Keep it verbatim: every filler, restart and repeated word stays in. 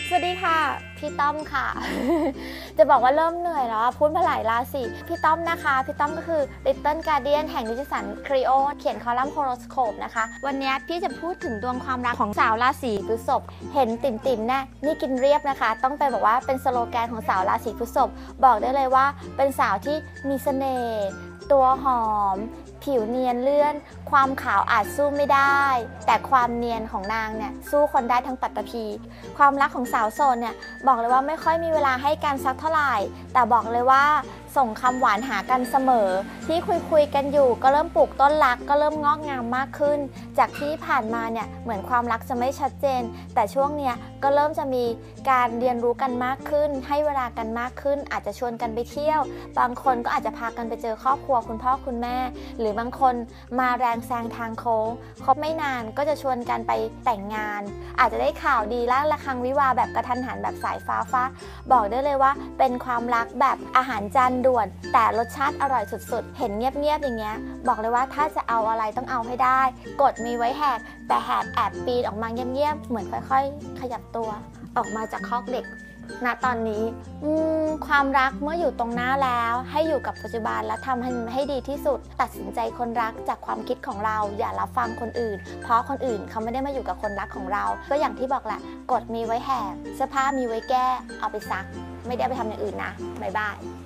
สวัสดีค่ะพี่ต้อมค่ะ จะบอกว่าเริ่มเหนื่อยแล้วพูดมาหลายราศีพี่ต้อมนะคะพี่ต้อมก็คือ Little Guardian แห่งนิตยสารครีโอเขียนคอลัมน์โฮโรสโคปนะคะวันนี้พี่จะพูดถึงดวงความรักของสาวราศีพฤษภเห็นติ่มติ่มแน่นี่กินเรียบนะคะต้องไปบอกว่าเป็นสโลแกนของสาวราศีพฤษภบอกได้เลยว่าเป็นสาวที่มีเสน่ห์ตัวหอมผิวเนียนเลื่อนความขาวอาจสู้ไม่ได้แต่ความเนียนของนางเนี่ยสู้คนได้ทั้งปัตตภีความรักของสาวโสดเนี่ยบอกเลยว่าไม่ค่อยมีเวลาให้กันสักเท่าไหร่แต่บอกเลยว่าส่งคำหวานหากันเสมอที่คุยคุยกันอยู่ก็เริ่มปลูกต้นรักก็เริ่มงอกงามมากขึ้นจากที่ผ่านมาเนี่ยเหมือนความรักจะไม่ชัดเจนแต่ช่วงเนี้ยก็เริ่มจะมีการเรียนรู้กันมากขึ้นให้เวลากันมากขึ้นอาจจะชวนกันไปเที่ยวบางคนก็อาจจะพากันไปเจอครอบครัวคุณพ่อคุณแม่หรือบางคนมาแรงแซงทางโค้งคบไม่นานก็จะชวนกันไปแต่งงานอาจจะได้ข่าวดีล่าระฆังวิวาแบบกระทันหันแบบสายฟ้าฟ้าบอกได้เลยว่าเป็นความรักแบบอาหารจานด่วนแต่รสชาติอร่อยสุดๆเห็นเงียบๆอย่างเงี้ยบอกเลยว่าถ้าจะเอาอะไรต้องเอาให้ได้กฎมีไว้แหกแต่แหกแอบปีนออกมาเงียบๆเหมือนค่อยๆขยับตัวออกมาจากคอกเด็กณตอนนี้ความรักเมื่ออยู่ตรงหน้าแล้วให้อยู่กับปัจจุบันและทำให้ให้ดีที่สุดตัดสินใจคนรักจากความคิดของเราอย่ารับฟังคนอื่นเพราะคนอื่นเขาไม่ได้มาอยู่กับคนรักของเราก็อย่างที่บอกแหละกฎมีไว้แหกเสื้อผ้ามีไว้แก้เอาไปซักไม่ได้ไปทำอย่างอื่นนะบ๊ายบาย